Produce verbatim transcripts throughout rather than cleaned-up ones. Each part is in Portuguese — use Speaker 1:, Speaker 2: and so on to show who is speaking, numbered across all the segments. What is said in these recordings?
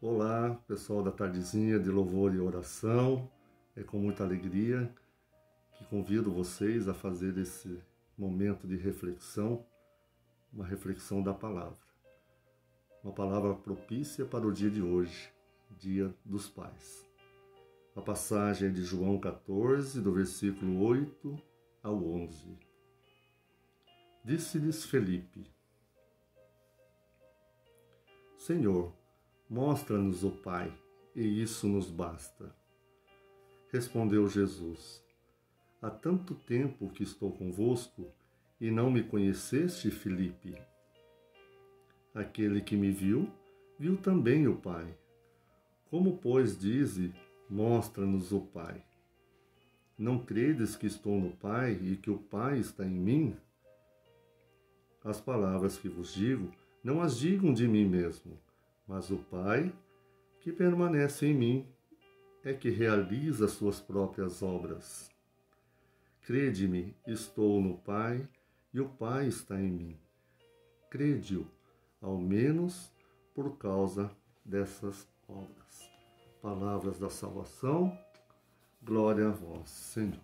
Speaker 1: Olá, pessoal da tardezinha de louvor e oração. É com muita alegria que convido vocês a fazer esse momento de reflexão, uma reflexão da palavra. Uma palavra propícia para o dia de hoje, Dia dos Pais. A passagem é de João quatorze, do versículo oito ao onze. Disse-lhes Felipe: Senhor, mostra-nos o Pai, e isso nos basta. Respondeu Jesus: Há tanto tempo que estou convosco, e não me conheceste, Felipe? Aquele que me viu, viu também o Pai. Como, pois, dize, mostra-nos o Pai? Não credes que estou no Pai e que o Pai está em mim? As palavras que vos digo, não as digo de mim mesmo, mas o Pai, que permanece em mim, é que realiza suas próprias obras. Crede-me, estou no Pai e o Pai está em mim. Crede-o, ao menos por causa dessas obras. Palavras da salvação, glória a vós, Senhor.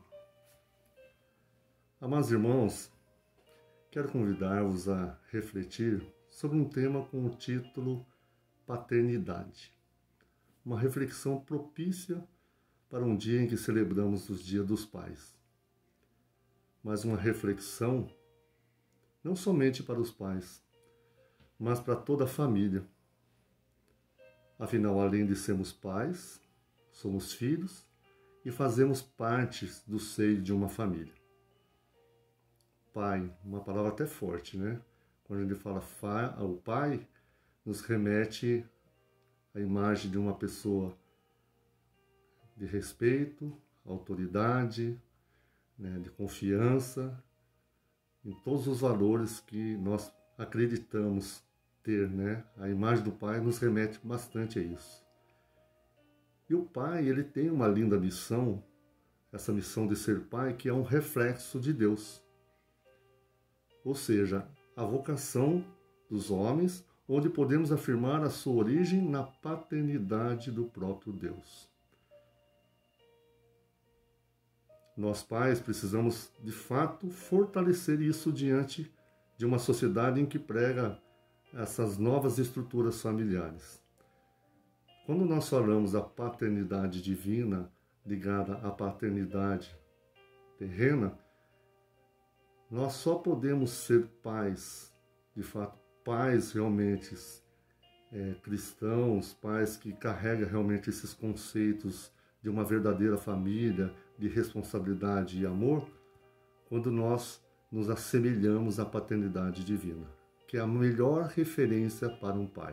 Speaker 1: Amados irmãos, quero convidar-vos a refletir sobre um tema com o título Paternidade. Uma reflexão propícia para um dia em que celebramos os Dias dos Pais. Mas uma reflexão não somente para os pais, mas para toda a família. Afinal, além de sermos pais, somos filhos e fazemos parte do seio de uma família. Pai, uma palavra até forte, né? Quando a gente fala o pai, nos remete à imagem de uma pessoa de respeito, autoridade, né, de confiança, em todos os valores que nós acreditamos ter, né? A imagem do pai nos remete bastante a isso. E o pai, ele tem uma linda missão, essa missão de ser pai, que é um reflexo de Deus. Ou seja, a vocação dos homens, onde podemos afirmar a sua origem na paternidade do próprio Deus. Nós, pais, precisamos, de fato, fortalecer isso diante de uma sociedade em que prega essas novas estruturas familiares. Quando nós falamos da paternidade divina ligada à paternidade terrena, nós só podemos ser pais, de fato, pais realmente é, cristãos, pais que carregam realmente esses conceitos de uma verdadeira família, de responsabilidade e amor, quando nós nos assemelhamos à paternidade divina, que é a melhor referência para um pai.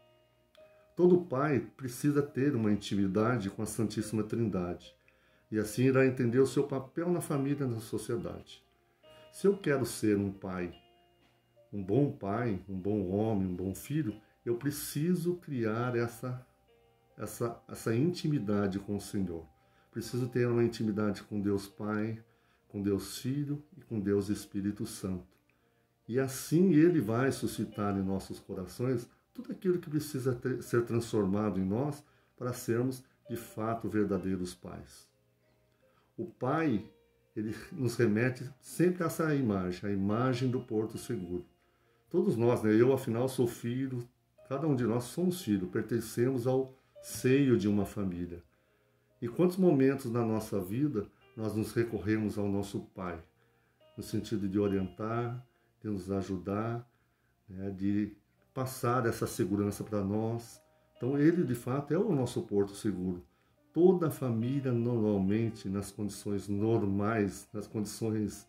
Speaker 1: Todo pai precisa ter uma intimidade com a Santíssima Trindade, e assim irá entender o seu papel na família e na sociedade. Se eu quero ser um pai, um bom pai, um bom homem, um bom filho, eu preciso criar essa, essa, essa intimidade com o Senhor. Preciso ter uma intimidade com Deus Pai, com Deus Filho e com Deus Espírito Santo. E assim Ele vai suscitar em nossos corações tudo aquilo que precisa ter, ser transformado em nós para sermos, de fato, verdadeiros pais. O Pai, ele nos remete sempre a essa imagem, a imagem do Porto Seguro. Todos nós, né? Eu, afinal, sou filho, cada um de nós somos filhos, pertencemos ao seio de uma família. E quantos momentos na nossa vida nós nos recorremos ao nosso Pai, no sentido de orientar, de nos ajudar, né? De passar essa segurança para nós. Então, ele, de fato, é o nosso Porto Seguro. Toda a família, normalmente, nas condições normais, nas condições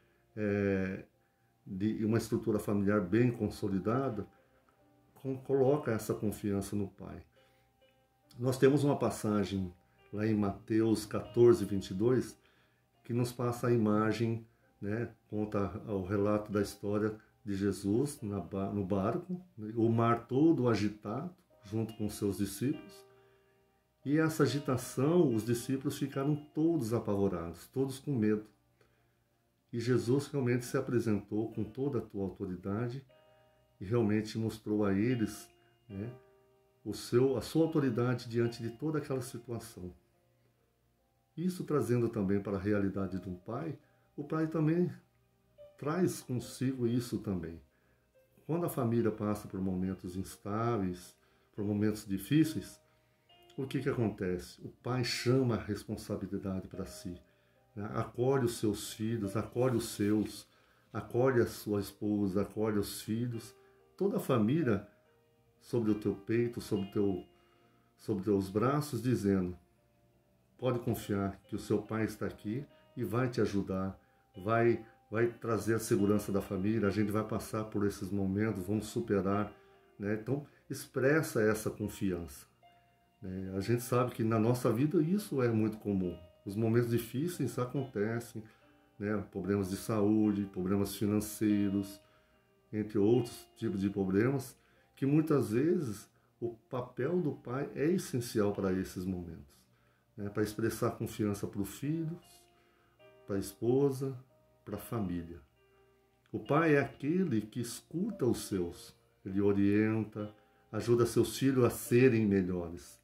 Speaker 1: é, de uma estrutura familiar bem consolidada, coloca essa confiança no Pai. Nós temos uma passagem lá em Mateus quatorze, vinte e dois, que nos passa a imagem, né, conta o relato da história de Jesus na, no barco, o mar todo agitado, junto com seus discípulos. E essa agitação, os discípulos ficaram todos apavorados, todos com medo. E Jesus realmente se apresentou com toda a tua autoridade e realmente mostrou a eles, né, o seu, a sua autoridade diante de toda aquela situação. Isso trazendo também para a realidade de um pai, o pai também traz consigo isso também. Quando a família passa por momentos instáveis, por momentos difíceis, o que que acontece? O pai chama a responsabilidade para si, né? Acolhe os seus filhos, acolhe os seus, acolhe a sua esposa, acolhe os filhos, toda a família sobre o teu peito, sobre, teu, sobre teus braços, dizendo: pode confiar que o seu pai está aqui e vai te ajudar, vai, vai trazer a segurança da família, a gente vai passar por esses momentos, vamos superar, né? Então, expressa essa confiança. Né? A gente sabe que na nossa vida isso é muito comum. Os momentos difíceis acontecem, né? Problemas de saúde, problemas financeiros, entre outros tipos de problemas, que muitas vezes o papel do pai é essencial para esses momentos, né? Para expressar confiança para os filhos, para a esposa, para a família. O pai é aquele que escuta os seus, ele orienta, ajuda seus filhos a serem melhores.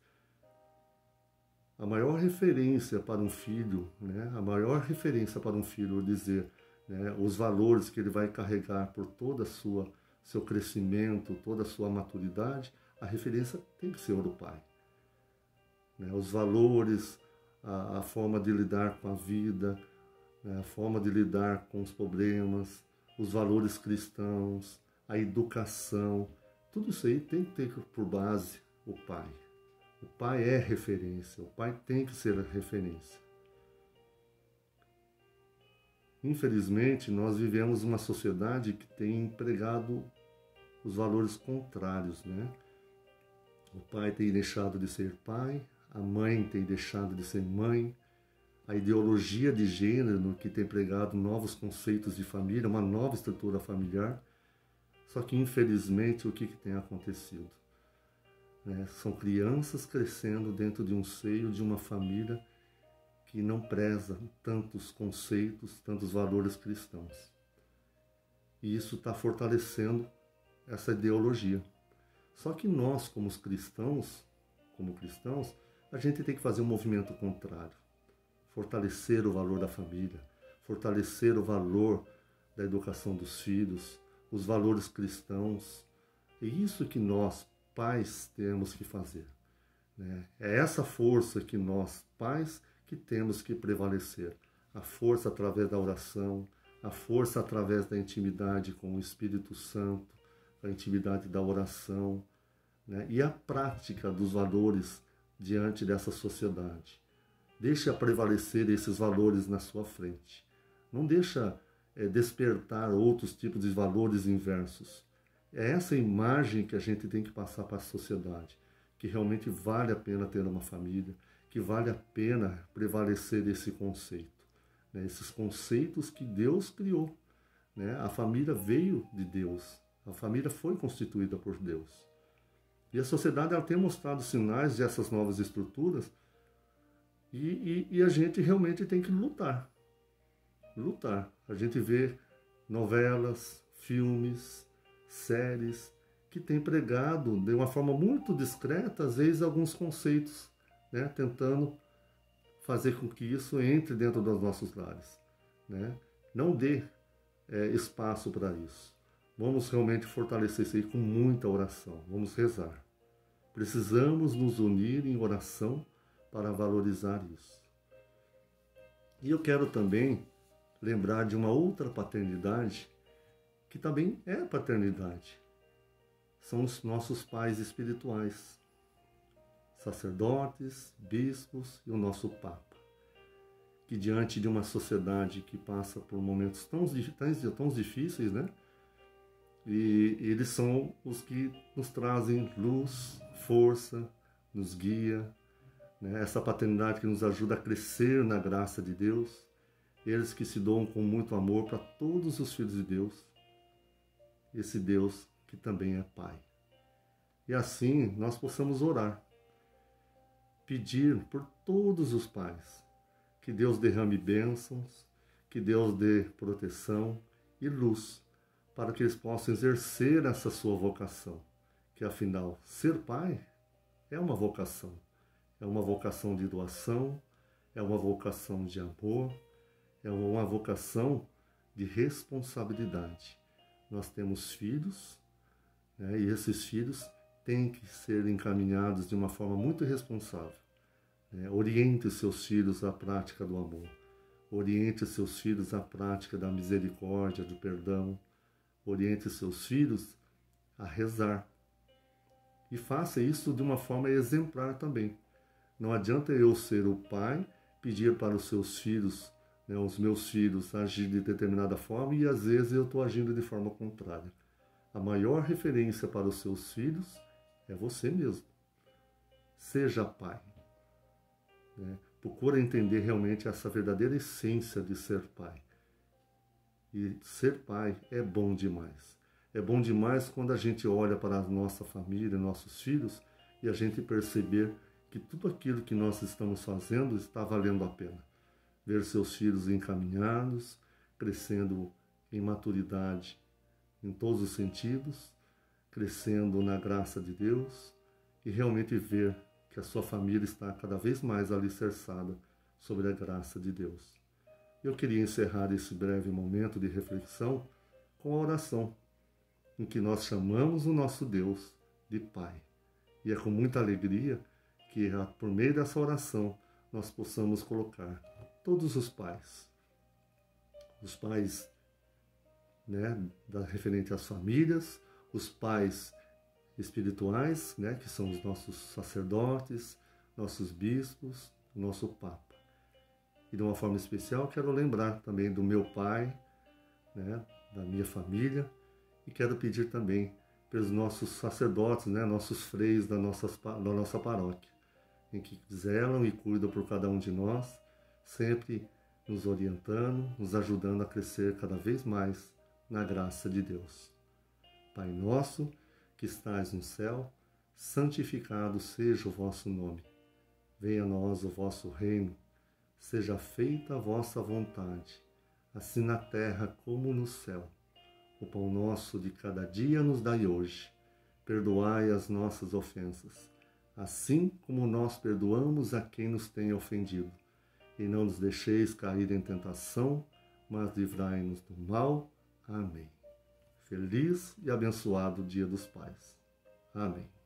Speaker 1: A maior referência para um filho, né? A maior referência para um filho dizer, né, os valores que ele vai carregar por toda a sua seu crescimento, toda a sua maturidade, a referência tem que ser o do pai. Né? Os valores, a, a forma de lidar com a vida, né? A forma de lidar com os problemas, os valores cristãos, a educação, tudo isso aí tem que ter por base o pai. O pai é referência, o pai tem que ser a referência. Infelizmente, nós vivemos uma sociedade que tem empregado os valores contrários, né? O pai tem deixado de ser pai, a mãe tem deixado de ser mãe, a ideologia de gênero que tem pregado novos conceitos de família, uma nova estrutura familiar. Só que, infelizmente, o que, que tem acontecido? Né? São crianças crescendo dentro de um seio de uma família que não preza tantos conceitos, tantos valores cristãos. E isso está fortalecendo essa ideologia. Só que nós, como os cristãos, como cristãos, a gente tem que fazer um movimento contrário. Fortalecer o valor da família, fortalecer o valor da educação dos filhos, os valores cristãos. É isso que nós, pais, temos que fazer. Né? É essa força que nós, pais, que temos que prevalecer. A força através da oração, a força através da intimidade com o Espírito Santo, a intimidade da oração, né? E a prática dos valores diante dessa sociedade. Deixa prevalecer esses valores na sua frente. Não deixa é, despertar outros tipos de valores inversos. É essa imagem que a gente tem que passar para a sociedade, que realmente vale a pena ter uma família, que vale a pena prevalecer esse conceito, né? Esses conceitos que Deus criou. Né? A família veio de Deus, a família foi constituída por Deus. E a sociedade ela tem mostrado sinais dessas novas estruturas e, e, e a gente realmente tem que lutar. Lutar. A gente vê novelas, filmes, séries que têm pregado de uma forma muito discreta, às vezes, alguns conceitos, né? Tentando fazer com que isso entre dentro dos nossos lares. Né? Não dê é, espaço para isso. Vamos realmente fortalecer isso aí com muita oração. Vamos rezar. Precisamos nos unir em oração para valorizar isso. E eu quero também lembrar de uma outra paternidade que também é paternidade. São os nossos pais espirituais, sacerdotes, bispos e o nosso Papa, que diante de uma sociedade que passa por momentos tão, tão, tão difíceis, né? E eles são os que nos trazem luz, força, nos guia, né? Essa paternidade que nos ajuda a crescer na graça de Deus, eles que se doam com muito amor para todos os filhos de Deus, esse Deus que também é Pai. E assim nós possamos orar, pedir por todos os pais, que Deus derrame bênçãos, que Deus dê proteção e luz, para que eles possam exercer essa sua vocação, que afinal, ser pai é uma vocação. É uma vocação de doação, é uma vocação de amor, é uma vocação de responsabilidade. Nós temos filhos, né, e esses filhos têm que ser encaminhados de uma forma muito responsável. Né? Oriente seus filhos à prática do amor. Oriente seus filhos à prática da misericórdia, do perdão. Oriente seus filhos a rezar. E faça isso de uma forma exemplar também. Não adianta eu ser o pai, pedir para os seus filhos, né, os meus filhos, agir de determinada forma e às vezes eu estou agindo de forma contrária. A maior referência para os seus filhos é você mesmo. Seja pai. Né? Procura entender realmente essa verdadeira essência de ser pai. E ser pai é bom demais. É bom demais quando a gente olha para a nossa família, nossos filhos, e a gente perceber que tudo aquilo que nós estamos fazendo está valendo a pena. Ver seus filhos encaminhados, crescendo em maturidade em todos os sentidos, crescendo na graça de Deus e realmente ver que a sua família está cada vez mais alicerçada sobre a graça de Deus. Eu queria encerrar esse breve momento de reflexão com a oração, em que nós chamamos o nosso Deus de Pai. E é com muita alegria que, por meio dessa oração, nós possamos colocar todos os pais, os pais, né, da, referente às famílias, os pais espirituais, né, que são os nossos sacerdotes, nossos bispos, o nosso Papa. E de uma forma especial, quero lembrar também do meu pai, né, da minha família, e quero pedir também pelos nossos sacerdotes, né, nossos freios da nossa, da nossa paróquia, em que zelam e cuidam por cada um de nós, sempre nos orientando, nos ajudando a crescer cada vez mais na graça de Deus. Pai nosso, que estais no céu, santificado seja o vosso nome. Venha a nós o vosso reino, seja feita a vossa vontade, assim na terra como no céu. O pão nosso de cada dia nos dai hoje. Perdoai as nossas ofensas, assim como nós perdoamos a quem nos tem ofendido. E não nos deixeis cair em tentação, mas livrai-nos do mal. Amém. Feliz e abençoado Dia dos Pais. Amém.